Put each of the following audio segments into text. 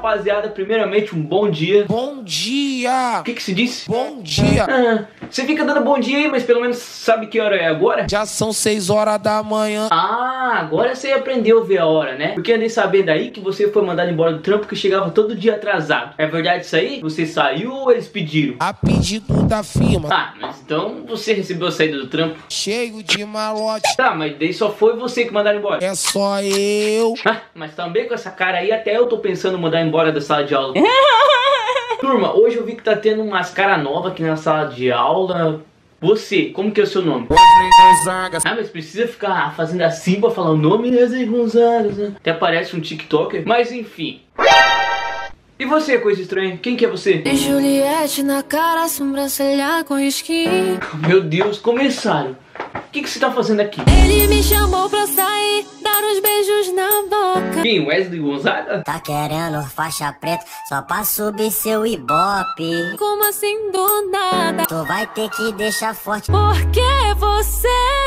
rapaziada, primeiramente um bom dia. Bom dia! O que se disse? Bom dia! Você fica dando bom dia aí, mas pelo menos sabe que hora é agora? Já são 6 horas da manhã. Ah, agora você aprendeu a ver a hora, né? Porque andei sabendo aí que você foi mandado embora do trampo que chegava todo dia atrasado. É verdade isso aí? Você saiu ou eles pediram? A pedido da firma. Ah, mas então você recebeu a saída do trampo? Cheio de malote. Tá, mas daí só foi você que mandaram embora. É só eu. Ah, mas também com essa cara aí, até eu tô pensando em mandar embora da sala de aula. Turma, hoje eu vi que tá tendo umas caras novas aqui na sala de aula. Você, como que é o seu nome? Ah, mas precisa ficar fazendo assim pra falar o nome? Wesley Gonzaga. Até parece um TikToker. Mas enfim. E você, coisa estranha? Quem que é você? E Juliette na cara, sobrancelha com risquinho. Meu Deus, começaram. O que você tá fazendo aqui? Ele me chamou pra sair, dar uns beijos na boca. Quem? Wesley Gonzaga? Tá querendo faixa preta só pra subir seu ibope. Como assim do nada? Tu vai ter que deixar forte. Porque você...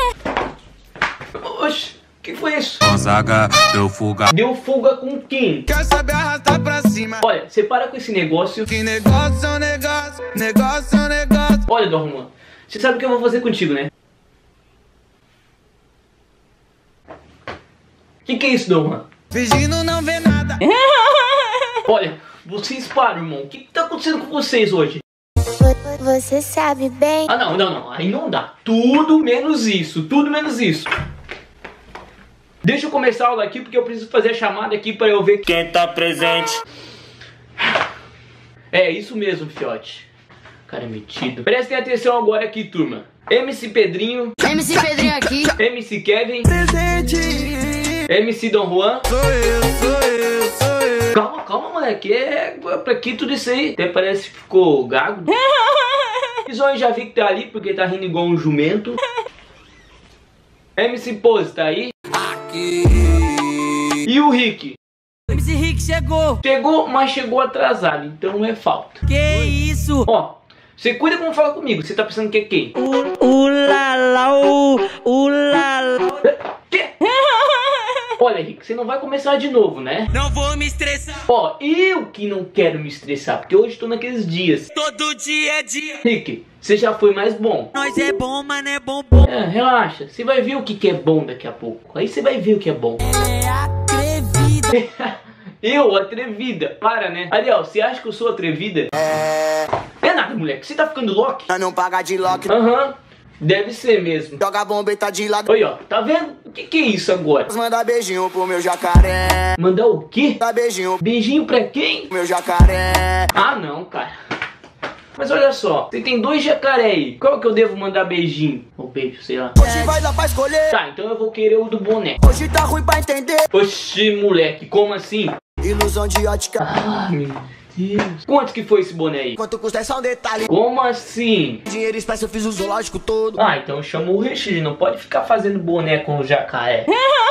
Oxi, o que foi isso? Gonzaga deu fuga. Deu fuga com quem? Quer saber arrastar pra cima? Olha, você para com esse negócio. Que negócio é um negócio, negócio é um negócio. Olha, Dom Juan, você sabe o que eu vou fazer contigo, né? Que é isso, Dom Juan? Fingindo não ver nada. Olha, vocês param, irmão. O que tá acontecendo com vocês hoje? Você sabe bem. Ah, não. Aí não dá. Tudo menos isso. Tudo menos isso. Deixa eu começar a aula aqui porque eu preciso fazer a chamada aqui pra eu ver quem tá presente. É, isso mesmo, fiote. Cara metido. Prestem atenção agora aqui, turma. MC Pedrinho. MC Pedrinho aqui. MC Kevin. Presente. MC Dom Juan. Sou eu. Calma, moleque. É pra que tudo isso aí? Até parece que ficou gago. Zóio já vi que tá ali porque tá rindo igual um jumento. MC Pose tá aí. Aqui. E o Rick? MC Rick chegou. Chegou, mas chegou atrasado, então é falta. Que isso? Ó, você cuida como fala comigo. Você tá pensando que é quem? Ulala. Quê? Olha, Rick, você não vai começar de novo, né? Não vou me estressar. Ó, eu que não quero me estressar, porque hoje tô naqueles dias. Todo dia é dia. Rick, você já foi mais bom. Nós é bom, mas não é bom. É, relaxa. Você vai ver o que é bom daqui a pouco. Aí você vai ver o que é bom. É atrevida. Eu, atrevida. Para, né? Ariel, você acha que eu sou atrevida? É nada, moleque. Você tá ficando louco? Pra não pagar de lock. Aham. Deve ser mesmo. Joga a bomba e tá de lado. Oi, ó. Tá vendo? O que é isso agora? Manda beijinho pro meu jacaré. Mandar o quê? Dá beijinho pro Beijinho pra quem? meu jacaré. Ah, não, cara. Mas olha só. Você tem 2 jacaré aí. Qual que eu devo mandar beijinho? Ou beijo, sei lá. Hoje vai lá pra escolher. Tá, então eu vou querer o do boné. Hoje tá ruim pra entender. Oxi, moleque. Como assim? Ilusão de ótica. Ah, meu Deus. Quanto que foi esse boné aí? Quanto custa é só um detalhe. Como assim? Dinheiro espécie eu fiz o zoológico todo. Ah, então chama o Richard. Não pode ficar fazendo boné com o jacaré.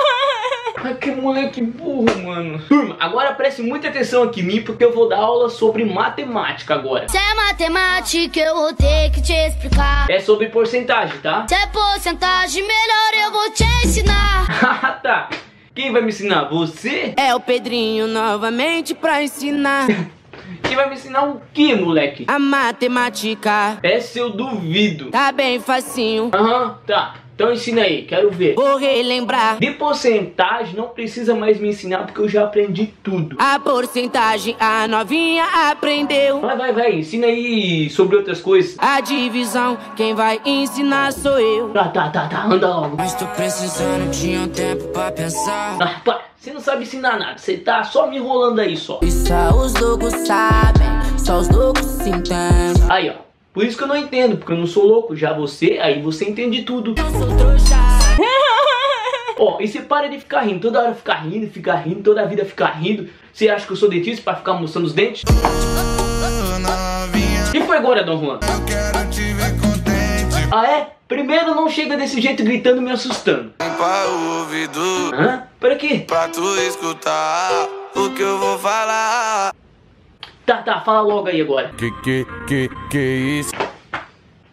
Ai, que moleque burro, mano. Turma, agora preste muita atenção aqui em mim, porque eu vou dar aula sobre matemática agora. Se é matemática, eu vou ter que te explicar. É sobre porcentagem, tá? Se é porcentagem, melhor eu vou te ensinar. Ah, tá. Quem vai me ensinar? Você? É o Pedrinho novamente pra ensinar Quem vai me ensinar o que, moleque? a matemática. Essa eu duvido. Tá bem facinho. Aham, tá. Então ensina aí, quero ver. Vou relembrar. De porcentagem não precisa mais me ensinar porque eu já aprendi tudo. A porcentagem a novinha aprendeu. Vai, ensina aí sobre outras coisas. A divisão, quem vai ensinar sou eu. Tá, anda logo. Mas tô precisando de um tempo pra pensar. Ah, para, você não sabe ensinar nada, você tá só me enrolando aí só. E só os loucos sabem, só os loucos se entendem. Aí, ó, por isso que eu não entendo, porque eu não sou louco, já você, aí você entende tudo. Eu sou trouxa. Ó, e você para de ficar rindo, toda hora ficar rindo, toda a vida ficar rindo. Você acha que eu sou dentista pra ficar mostrando os dentes? E foi agora, Dom Juan? Eu quero te ver contente. Ah, é? Primeiro não chega desse jeito gritando me assustando. Limpa o ouvido. Hã? Pra quê? Pra tu escutar o que eu vou falar. Tá, fala logo aí agora. Que isso?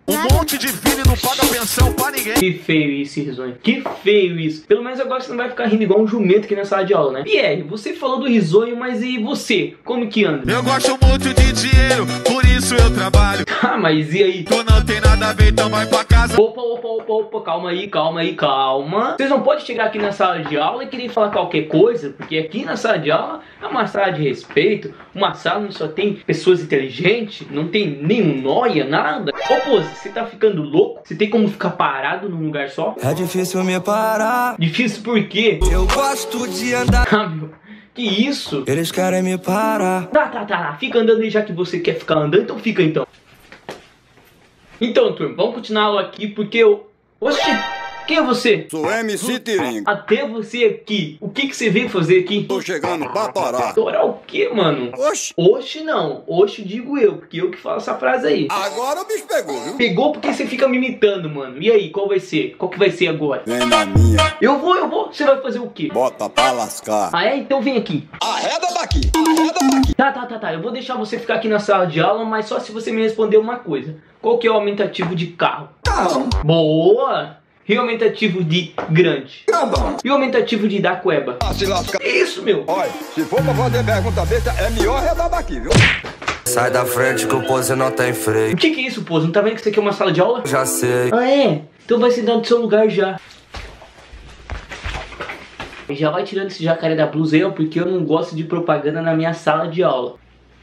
Um monte de filho não paga pensão pra ninguém. Que feio isso, Risonho. Que feio isso. Pelo menos agora você não vai ficar rindo igual um jumento aqui na sala de aula, né? Pierre, você falou do Risonho, mas e você? Como que anda? Eu gosto muito de dinheiro, por isso eu trabalho. Ah, mas e aí? Tu não tem nada a ver, então vai pra casa. Opa, calma aí. Vocês não podem chegar aqui na sala de aula e querer falar qualquer coisa, porque aqui na sala de aula é uma sala de respeito, uma sala onde só tem pessoas inteligentes, não tem nenhum nóia, nada. Ô, pô, você tá ficando louco? Você tem como ficar parado num lugar só? É difícil me parar. Difícil por quê? Eu gosto de andar. Ah, meu, que isso? Eles querem me parar. Tá. Fica andando aí, já que você quer ficar andando, então fica então. Então, turma, vamos continuar a aula aqui, porque eu... Oxi, quem é você? Sou MC Tiringa. Até você aqui. O que você veio fazer aqui? Tô chegando pra parar. Torar o quê, mano? Oxi. Oxi não. Oxi digo eu, porque eu que falo essa frase aí. Agora o bicho pegou, viu? Pegou porque você fica me imitando, mano. E aí, qual vai ser? Qual que vai ser agora? Vem na minha. Eu vou. Você vai fazer o quê? Bota pra lascar. Ah, é? Então vem aqui. Arreda daqui. Tá. Eu vou deixar você ficar aqui na sala de aula, mas só se você me responder uma coisa. Qual que é o aumentativo de carro? Carrão. Boa! E o aumentativo de grande? Grandão. E o aumentativo de da cueba? Ah, se lascar. Isso, meu! Olha, se for pra fazer pergunta besta, é melhor arredar daqui, viu? Sai da frente que o pose não tem freio. O que é isso, pô? Não tá vendo que isso aqui é uma sala de aula? Já sei. Ah, é? Então vai sentar no seu lugar já. Já vai tirando esse jacaré da blusa aí, ó, porque eu não gosto de propaganda na minha sala de aula.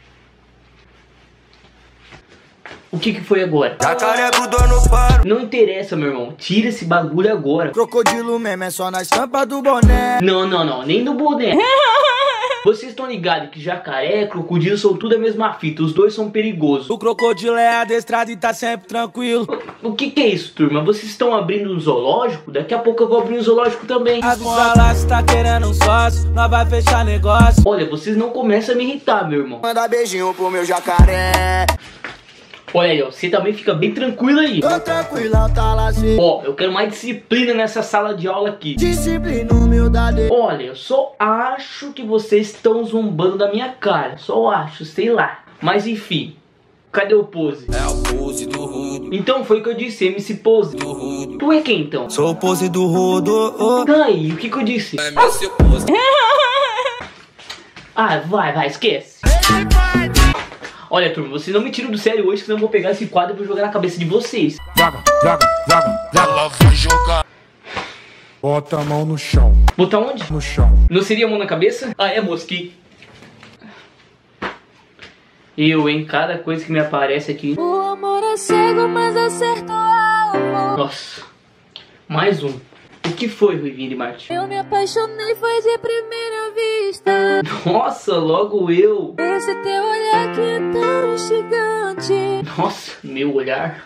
O que foi agora? Jacaré grudou no faro. Não interessa, meu irmão. Tira esse bagulho agora. Crocodilo mesmo é só na estampa do boné. Não. Nem do boné. Vocês estão ligados que jacaré, crocodilo são tudo a mesma fita. Os dois são perigosos. O crocodilo é adestrado e tá sempre tranquilo. O que é isso, turma? Vocês estão abrindo um zoológico? Daqui a pouco eu vou abrir um zoológico também. Avisa lá se tá querendo um sócio, nós vai fechar negócio. Olha, vocês não começam a me irritar, meu irmão. Manda beijinho pro meu jacaré. Olha aí, ó, você também fica bem tranquilo aí. Tô tranquilão, tá lá sim. Ó, eu quero mais disciplina nessa sala de aula aqui. Disciplina, humildade. Olha, eu só acho que vocês estão zombando da minha cara. Só acho, sei lá. Mas enfim, cadê o Pose? É o pose do Rudo. Então foi o que eu disse, MC Pose. Do Rudo. Tu é quem então? Sou o Pose do Rodo. Oh. Tá aí, o que eu disse? É MC Pose. Ah, vai, esquece. Olha, turma, vocês não me tiram do sério hoje, senão eu vou pegar esse quadro e vou jogar na cabeça de vocês. Joga. Ela vai jogar. Bota a mão no chão. Botar onde? No chão. Não seria a mão na cabeça? Ah, é mosqui. Eu, hein? Cada coisa que me aparece aqui. O amor é cego, mas acerta o alvo. Nossa. Mais um. O que foi, Ruivinha de Marte? Eu me apaixonei, foi de primeira vista. Nossa, logo eu. Esse teu olhar que é tão instigante. Nossa, meu olhar.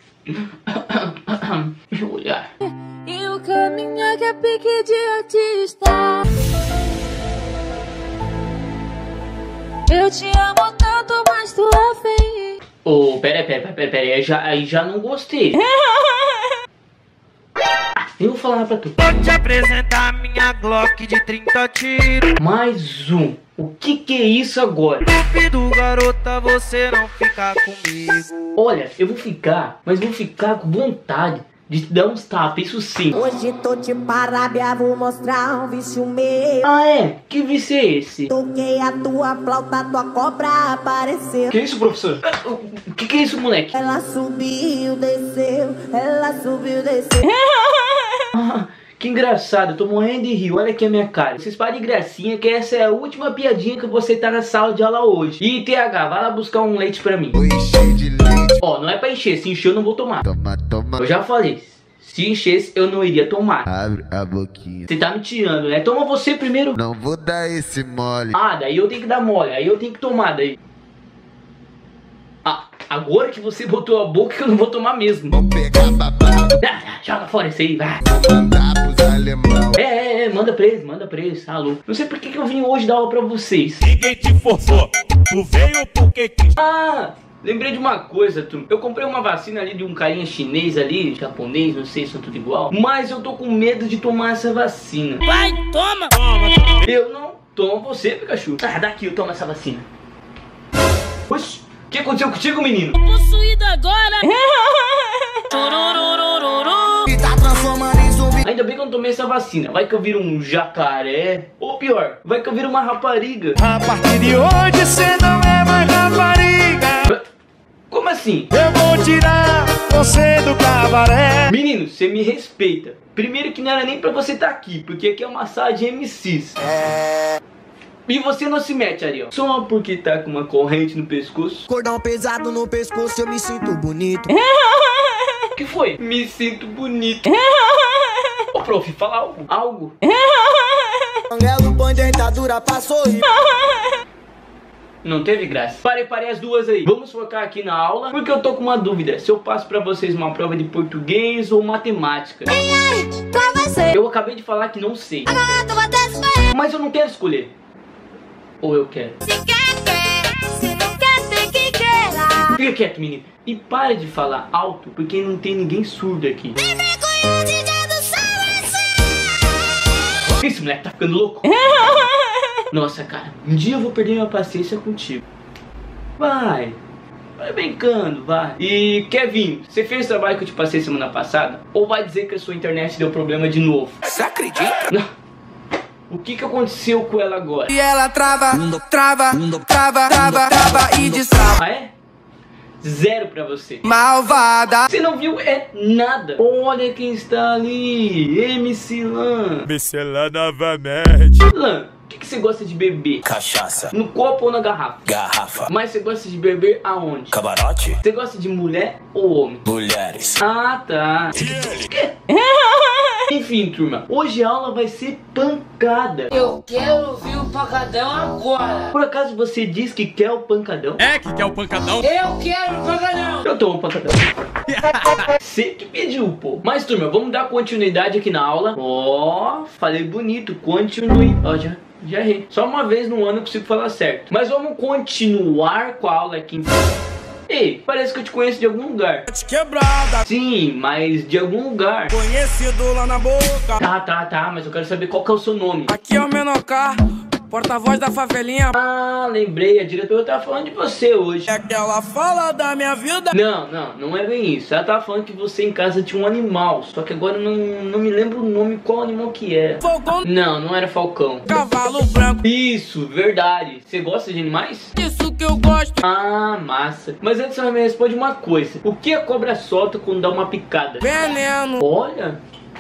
Meu olhar. E o caminhar que é pique de artista. Eu te amo tanto, mas tu é feio. Ô, pera, aí já não gostei. Eu vou falar pra tu. Vou te apresentar a minha Glock de 30 tiros. Mais um. O que é isso agora? Duvido, garota, você não ficar comigo. Olha, eu vou ficar, mas vou ficar com vontade de te dar uns tapas, isso sim. Hoje tô de parábia, vou mostrar um vício meu. Ah, é? Que vício é esse? Toquei a tua flauta, tua cobra apareceu. Que isso, professor? O que é isso, moleque? Ela subiu, desceu, ela subiu, desceu. Ah, que engraçado, eu tô morrendo de rir, olha aqui a minha cara. Vocês parem de gracinha que essa é a última piadinha que você tá na sala de aula hoje. E TH, vai lá buscar um leite pra mim. Vou encher de leite. Ó, não é pra encher, se encher eu não vou tomar. Toma. Eu já falei, se enchesse eu não iria tomar. Abre a boquinha. Você tá me tirando, né? Toma você primeiro. Não vou dar esse mole. Ah, daí eu tenho que dar mole, aí eu tenho que tomar, daí. Ah, agora que você botou a boca que eu não vou tomar mesmo. Vou pegar babado. Joga fora isso aí, vai. Vou mandar pros alemão. Manda pra eles, tá louco. Não sei por que eu vim hoje dar aula pra vocês. Ninguém te forçou. Tu veio porque quis. Ah, lembrei de uma coisa, turma. Eu comprei uma vacina ali de um carinha chinês ali, japonês, não sei se são tudo igual. Mas eu tô com medo de tomar essa vacina. Vai, toma. Eu não tomo você, Pikachu. Ah, daqui eu tomo essa vacina. Oxi, o que aconteceu contigo, menino? Possuído agora. E tá transformando em zumbi. Ainda bem que eu não tomei essa vacina. Vai que eu viro um jacaré. Ou pior, vai que eu viro uma rapariga. A partir de hoje cê não é mais rapariga. Como assim? Eu vou tirar você do cabaré. Menino, você me respeita. Primeiro que não era nem pra você estar aqui, porque aqui é uma sala de MCs. E você não se mete, Ariel. Só porque tá com uma corrente no pescoço. Cordão pesado no pescoço, eu me sinto bonito. O que foi? Me sinto bonito. Ô, prof, fala algo. Algo. Angelo põe dentadura pra sorrir. Não teve graça. Parei as duas aí. Vamos focar aqui na aula, porque eu tô com uma dúvida. Se eu passo pra vocês uma prova de português ou matemática. Pra você. Eu acabei de falar que não sei. Mas eu não quero escolher. Ou eu quero? Se quer, se não quer, tem que queira. Fica quieto, menino. E para de falar alto, porque não tem ninguém surdo aqui. Esse moleque tá ficando louco. Nossa, cara, um dia eu vou perder minha paciência contigo. Vai brincando, vai. E Kevin, você fez o trabalho que eu te passei semana passada? Ou vai dizer que a sua internet deu problema de novo? Você acredita? Não. O que aconteceu com ela agora? E ela trava e destrava. Ah, é? 0 pra você. Malvada. Você não viu? É nada. Olha quem está ali. MC Lan. MC Lan novamente. Lan, o que você gosta de beber? Cachaça. No copo ou na garrafa? Garrafa. Mas você gosta de beber aonde? Camarote. Você gosta de mulher ou homem? Mulheres. Ah, tá. Enfim, turma, hoje a aula vai ser pancada. Eu quero ouvir o pancadão agora. Por acaso você diz que quer o pancadão? É que quer o pancadão? Eu quero o pancadão. Eu tomo o pancadão. Você que pediu, pô. Mas, turma, vamos dar continuidade aqui na aula. Ó, falei bonito, continue. Ó, já errei. Só uma vez no ano eu consigo falar certo. Mas vamos continuar com a aula aqui. Ei, parece que eu te conheço de algum lugar. Quebrada. Sim, mas de algum lugar. Conhecido lá na boca. Tá, mas eu quero saber qual que é o seu nome. Aqui é o Menocá, porta-voz da favelinha. Ah, lembrei, a diretora tava falando de você hoje. É que ela fala da minha vida. Não é bem isso. Ela tava falando que você em casa tinha um animal. Só que agora eu não me lembro o nome, qual animal que era. Falcão. Não era falcão. Cavalo branco. Isso, verdade. Você gosta de animais? Isso que eu gosto. Ah, massa. Mas antes você me responde uma coisa. O que a cobra solta quando dá uma picada? Veneno. Olha,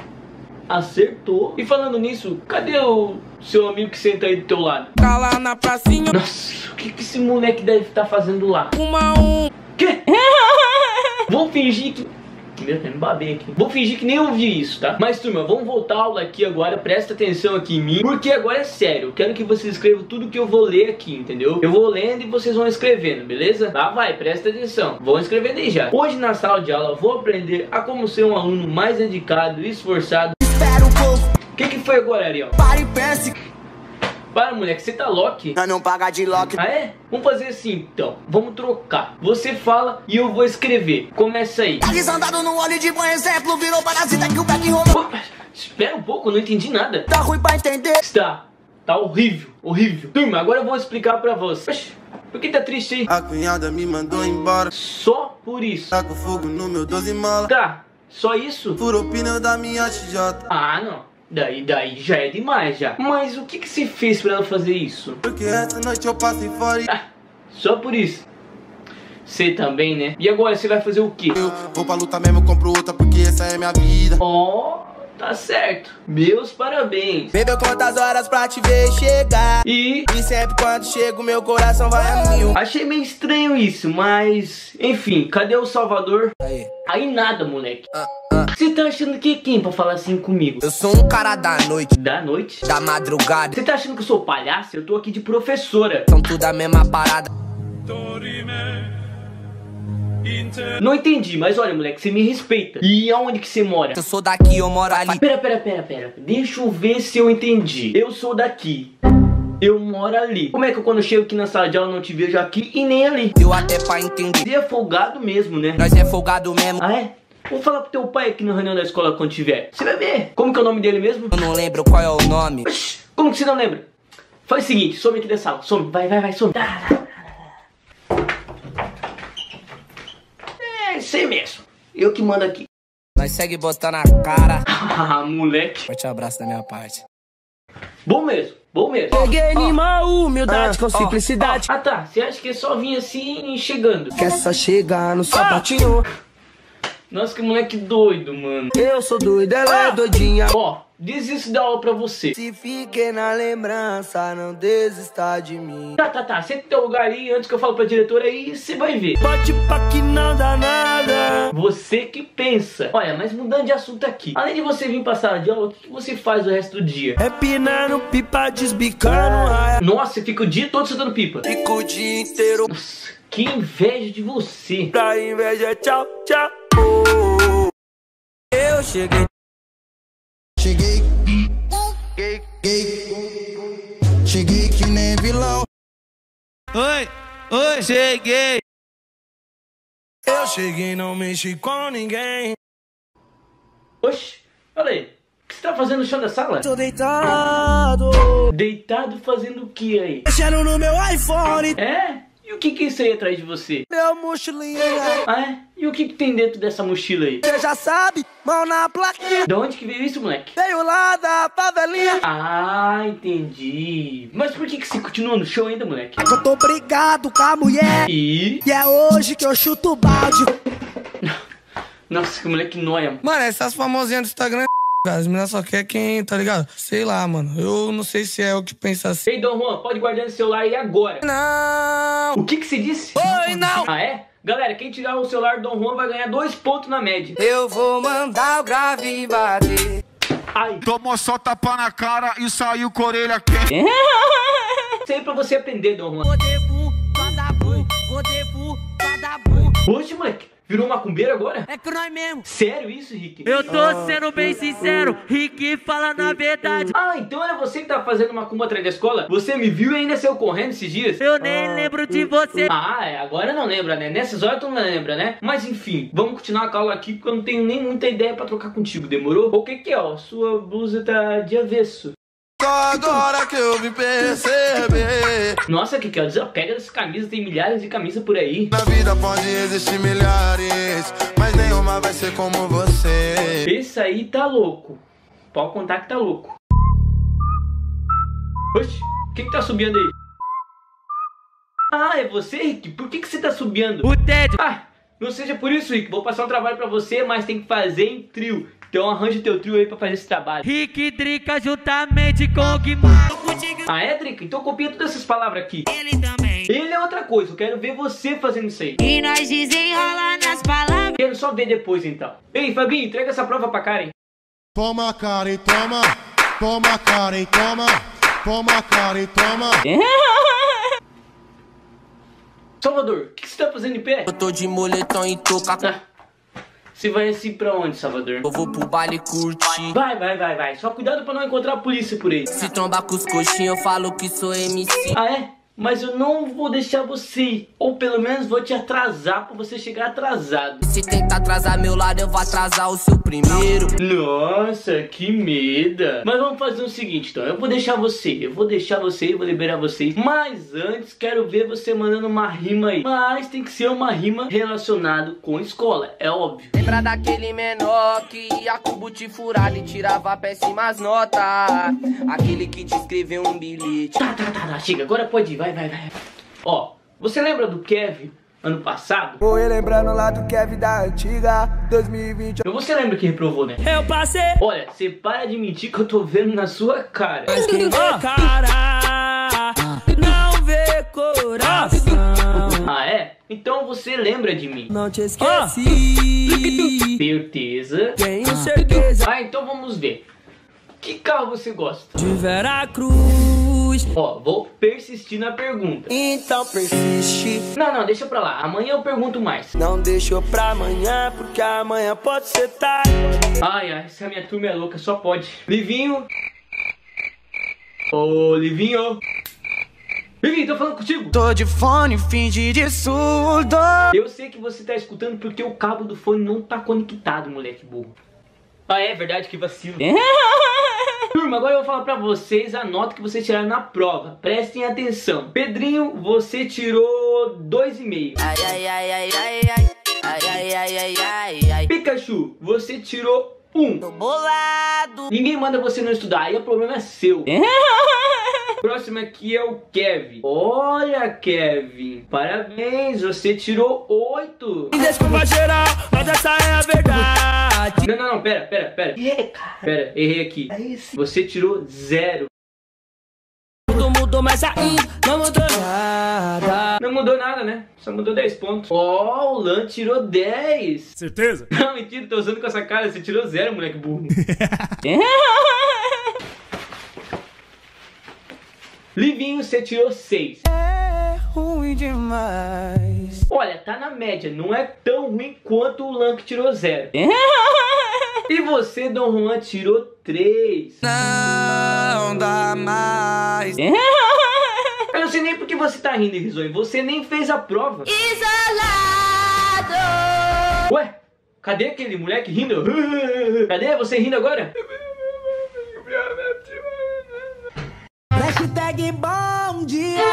acertou. E falando nisso, cadê o seu amigo que senta aí do teu lado? Tá lá na pracinha. Nossa, o que esse moleque deve estar fazendo lá? Quê? Vou fingir que... Meu Deus, me babei aqui. Vou fingir que nem ouvi isso, tá? Mas, turma, vamos voltar a aula aqui agora. Presta atenção aqui em mim, porque agora é sério. Eu quero que vocês escrevam tudo que eu vou ler aqui, entendeu? Eu vou lendo e vocês vão escrevendo, beleza? Lá vai, presta atenção. Vão escrevendo aí já. Hoje na sala de aula vou aprender a como ser um aluno mais dedicado e esforçado. Espera um pouco. O que foi agora, Ariel? Pare e pense. Para, moleque, você tá lock? Nós não paga de lock. Ah, é? Vamos fazer assim, então. Vamos trocar. Você fala e eu vou escrever. Começa aí. Tá desandado no óleo de bom exemplo. Virou parasita que o back rolou. Espera um pouco, eu não entendi nada. Tá ruim pra entender. Tá horrível, horrível. Turma, agora eu vou explicar pra você. Oxi, por que tá triste aí? A cunhada me mandou embora. Só por isso. Tá com fogo no meu 12 mola. Tá, só isso? Furou o pneu da minha TJ. Ah, não. Daí já é demais já. Mas o que você fez pra ela fazer isso? Porque essa noite eu passei fora. Ah, só por isso. Você também, né? E agora você vai fazer o quê? Eu vou pra luta mesmo, eu compro outra porque essa é minha vida. Ó, tá certo. Meus parabéns. Bebeu quantas horas pra te ver chegar. E sempre quando chego meu coração vai a mil. Achei meio estranho isso, mas... Enfim, cadê o Salvador? Aí nada, moleque. Você tá achando que é quem pra falar assim comigo? Eu sou um cara da noite. Da noite? Da madrugada. Você tá achando que eu sou palhaço? Eu tô aqui de professora. São tudo a mesma parada. Não entendi, mas olha, moleque, você me respeita. E aonde que você mora? Eu sou daqui, eu moro ali. Pera. Deixa eu ver se eu entendi. Eu sou daqui. Eu moro ali. Como é que eu, quando eu chego aqui na sala de aula, não te vejo aqui e nem ali? Deu até pra entender. Você é folgado mesmo, né? Nós é folgado mesmo. Ah, é? Vou falar pro teu pai aqui na reunião da escola quando tiver. Você vai ver. Como que é o nome dele mesmo? Eu não lembro qual é o nome. Oxi, como que você não lembra? Faz o seguinte, some aqui da sala. Some, vai, some. É isso aí mesmo. Eu que mando aqui. Nós segue botando a cara. Ah, moleque. Forte abraço da minha parte. Bom mesmo, bom mesmo. Peguei numa humildade com simplicidade. Ah tá, você acha que é só vir assim chegando? Quer só chegar no sapatinho. Nossa, que moleque doido, mano. Eu sou doido, ela é doidinha. Ó, desisto da aula pra você. Se fiquei na lembrança, não desista de mim. Tá, senta no teu lugar aí, antes que eu falo pra diretora aí, você vai ver. Pode pra que não dá nada. Você que pensa. Olha, mas mudando de assunto aqui. Além de você vir pra sala de aula, o que você faz o resto do dia? É pinando pipa, desbicando raia. Nossa, você fica o dia todo soltando pipa. Fico o dia inteiro. Nossa, que inveja de você. Pra inveja, tchau, tchau. Eu cheguei. Cheguei que nem vilão. Oi, cheguei. Eu cheguei, não mexi com ninguém. Oxi, olha aí. O que você tá fazendo no chão da sala? Tô deitado. Deitado fazendo o que aí? Mexendo no meu iPhone. É? E o que é isso aí atrás de você? Meu mochilinha. Ah, é? E o que tem dentro dessa mochila aí? Você já sabe, mão na plaquinha. De onde que veio isso, moleque? Veio lá da favelinha. Ah, entendi. Mas por que você continua no show ainda, moleque? Eu tô brigado com a mulher. E é hoje que eu chuto o balde. Nossa, que moleque nóia. Mano, essas famosinhas do Instagram, as meninas só querem quem, tá ligado? Sei lá, mano. Eu não sei se é o que pensa assim. Ei, Dom Juan, pode guardar no celular aí agora. Não. O que você disse? Oi, não. Ah, é? Galera, quem tirar o celular do Dom Juan vai ganhar 2 pontos na média. Eu vou mandar o grave bater. Ai. Tomou só tapa na cara e saiu com a orelha quente. Isso aí pra você aprender, Dom Juan. Oxe, moleque, virou macumbeiro agora? É que nós mesmo. Sério isso, Rick? Eu tô sendo bem sincero, Rick fala na verdade. Ah, então era você que tá fazendo macumba atrás da escola? Você me viu e ainda saiu correndo esses dias? Eu nem lembro de você. Ah, agora não lembra, né? Nessas horas tu não lembra, né? Mas enfim, vamos continuar com a aula aqui porque eu não tenho nem muita ideia pra trocar contigo, demorou? O que que é, ó? Sua blusa tá de avesso. Só agora que eu vim perceber. Nossa, que ó, desapega dessa camisa, tem milhares de camisas por aí. Na vida pode existir milhares, mas nenhuma vai ser como você. Esse aí tá louco. Pode contar que tá louco. Oxi, o que tá subindo aí? Ah, é você, Rick? Por que você tá subindo? O Ted. Ah, não seja por isso, Rick. Vou passar um trabalho pra você, mas tem que fazer em trio. Então arranja teu trio aí pra fazer esse trabalho. Rick e Drica juntamente com o Guimar. Ah, é, Drica? Então copia todas essas palavras aqui. Ele também. Ele é outra coisa, eu quero ver você fazendo isso aí. E nós desenrola nas palavras. Quero só ver depois, então. Ei, Fabinho, entrega essa prova pra Karen. Toma, Karen, toma. Toma, Karen, toma. Toma, Karen, toma. Salvador, o que você tá fazendo em pé? Eu tô de moletom e touca. Você vai assim pra onde, Salvador? Eu vou pro baile curtir. Vai. Só cuidado pra não encontrar a polícia por aí. Se trombar com os coxinhos, eu falo que sou MC. Ah, é? Mas eu não vou deixar você ir. Ou pelo menos vou te atrasar pra você chegar atrasado. Se tentar atrasar meu lado, eu vou atrasar o seu primeiro. Nossa, que medo. Mas vamos fazer o seguinte, então. Eu vou deixar você e vou liberar você. Mas antes, quero ver você mandando uma rima aí. Mas tem que ser uma rima relacionada com escola, é óbvio. Lembra daquele menor que ia com boot furado e tirava péssimas notas? Aquele que te escreveu um bilhete. Tá, chega, agora pode ir, vai. Ó, você lembra do Kevin ano passado? Vou lembrando lá do Kevin da antiga 2020. Você lembra que reprovou, né? Eu passei. Olha, você para de mentir que eu tô vendo na sua cara. Mas quem vê cara não vê coração. Ah, é? Então você lembra de mim. Não te esqueci. Certeza. Tenho certeza. Ah, então vamos ver. Que carro você gosta? De Veracruz. Ó, vou persistir na pergunta. Então persiste. Não, deixa pra lá. Amanhã eu pergunto mais. Não deixou pra amanhã, porque amanhã pode ser tarde. Ai, essa minha turma é louca, só pode. Livinho. Ô, Livinho. Livinho, tô falando contigo. Tô de fone, finge de surdo. Eu sei que você tá escutando porque o cabo do fone não tá conectado, moleque burro. Ah, é verdade, que vacilo. Turma, agora eu vou falar pra vocês a nota que vocês tiraram na prova. Prestem atenção. Pedrinho, você tirou 2,5. Pikachu, você tirou 1. Tô bolado. Ninguém manda você não estudar, aí o problema é seu. Próximo aqui é o Kevin. Olha, Kevin, parabéns, você tirou 8. Desculpa geral, mas essa é a verdade. Não, pera. Pera, errei aqui. Você tirou 0. Tudo mudou, mas ainda não mudou nada. Não mudou nada, né? Só mudou 10 pontos. Ó, o Lan tirou 10. Certeza? Não, mentira, tô usando com essa cara. Você tirou 0, moleque burro. Livinho, você tirou 6. É ruim demais. Olha, tá na média. Não é tão ruim quanto o Lan que tirou 0. E você, Dom Juan, tirou 3. Não dá mais. Eu não sei nem porque você tá rindo, Risonho. Você nem fez a prova. Isolado. Ué, cadê aquele moleque rindo? Cadê você rindo agora? Hashtag bom dia.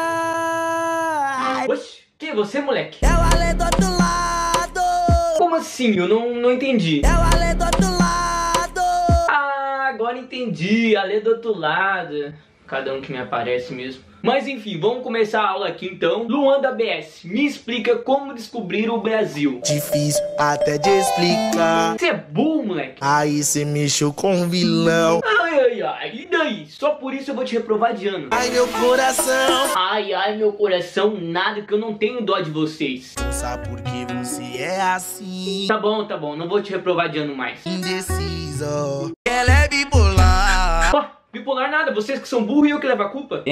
Oxi, quem é você, moleque? É o Ale do outro lado. Como assim? Eu não entendi. É o Ale do outro lado. Ah, agora entendi. Ale do outro lado. Cada um que me aparece mesmo. Mas enfim, vamos começar a aula aqui então. Luan da BS, me explica como descobrir o Brasil. Difícil até de explicar. Você é burro, moleque. Aí cê mexeu com um vilão. Ai, e daí? Só por isso eu vou te reprovar de ano. Ai, meu coração. Ai, meu coração, nada, que eu não tenho dó de vocês. Não sabe por que você é assim. Tá bom, não vou te reprovar de ano mais. Indeciso. Ela é bipolar. Pô, bipolar nada, vocês que são burros e eu que levo a culpa.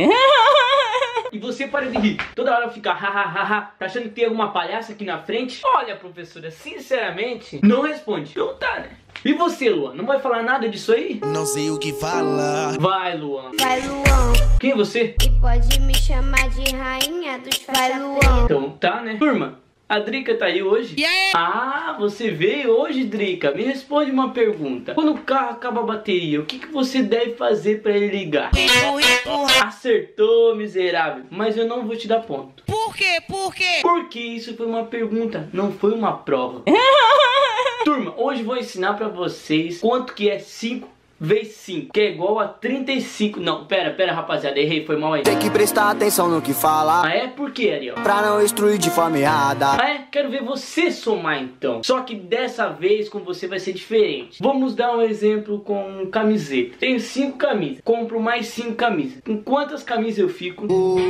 E você para de rir. Toda hora fica hahaha. Tá achando que tem alguma palhaça aqui na frente? Olha, professora, sinceramente, não responde. Então tá, né? E você, Luan, não vai falar nada disso aí? Não sei o que falar. Vai, Luan. Vai, Luan. Quem é você? E pode me chamar de rainha dos faixa Luan. Então tá, né? Turma, a Drica tá aí hoje? Ah, você veio hoje, Drica? Me responde uma pergunta. Quando o carro acaba a bateria, o que você deve fazer pra ele ligar? Acertou, miserável. Mas eu não vou te dar ponto. Por quê? Porque isso foi uma pergunta, não foi uma prova. Turma, hoje vou ensinar pra vocês quanto que é 5 vezes 5, que é igual a 35. Não, pera, rapaziada, errei, foi mal aí. Tem que prestar atenção no que fala. Ah, é? Por quê, Ariel? Pra não instruir de forma errada. Ah, é? Quero ver você somar então. Só que dessa vez com você vai ser diferente. Vamos dar um exemplo com camiseta. Tenho 5 camisas, compro mais 5 camisas. Com quantas camisas eu fico?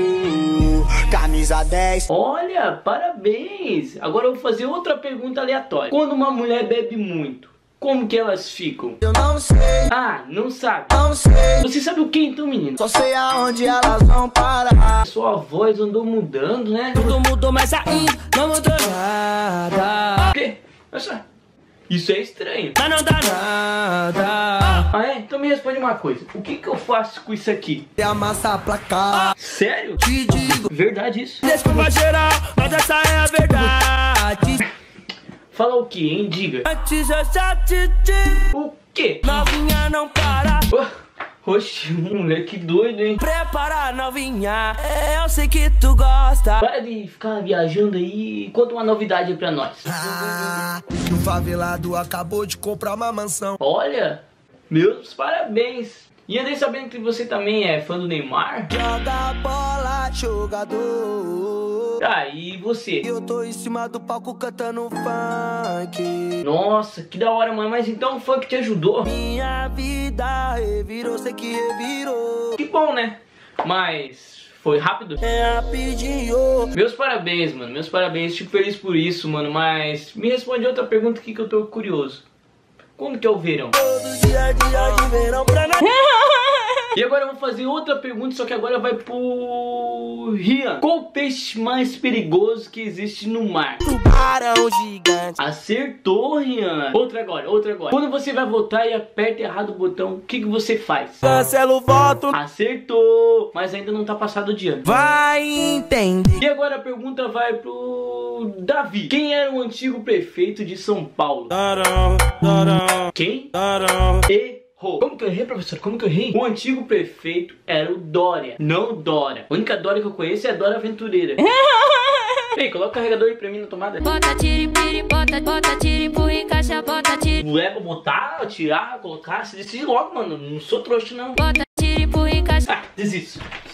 Camisa 10. Olha, parabéns. Agora eu vou fazer outra pergunta aleatória. Quando uma mulher bebe muito, como que elas ficam? Eu não sei. Ah, não sabe? Não sei. Você sabe o que então, menino? Só sei aonde elas vão parar. Sua voz andou mudando, né? Tudo mudou, mas ainda não mudou nada. O quê? Nossa, isso é estranho. Mas não dá nada. Ah, é? Então me responde uma coisa. O que eu faço com isso aqui? É amassar a placa. Sério? Te digo. Verdade isso? Desculpa geral, mas essa é a verdade. Fala o que, hein? Diga. Antes eu já te digo. O quê? Novinha não para. Oxi, moleque doido, hein? Prepara, novinha. Eu sei que tu gosta. Para de ficar viajando aí e conta uma novidade aí pra nós. O favelado acabou de comprar uma mansão. Olha, meus parabéns. E andei sabendo que você também é fã do Neymar? Joga bola, jogador. Ah, e você? Eu tô em cima do palco cantando funk. Nossa, que da hora, mano. Mas então o funk te ajudou? Minha vida revirou, sei que revirou. Que bom, né? Mas foi rápido? É rapidinho. Meus parabéns, mano. Meus parabéns. Fico feliz por isso, mano. Mas me responde outra pergunta aqui que eu tô curioso. Quando que é o verão? Todo dia de verão pra nós. E agora eu vou fazer outra pergunta, só que agora vai pro Rian. Qual o peixe mais perigoso que existe no mar? Tubarão gigante. Acertou, Rian. Outra agora. Quando você vai votar e aperta errado o botão, o que você faz? Cancela o voto. Acertou, mas ainda não tá passado o dia. Vai entender. E agora a pergunta vai pro Davi. Quem era o antigo prefeito de São Paulo? Quem? Errou. Como que eu errei, professor? Como que eu errei? O antigo prefeito era o Dória, não Dora. A única Dora que eu conheço é a Dora Aventureira. Ei, coloca o carregador aí pra mim na tomada. Bota tiro, bota tiro, empurra, encaixa, bota tiro. Não é pra botar, tirar, colocar, se decide logo, mano. Não sou trouxa, não. Bota tiro, empurra, encaixa. Ah, desisto.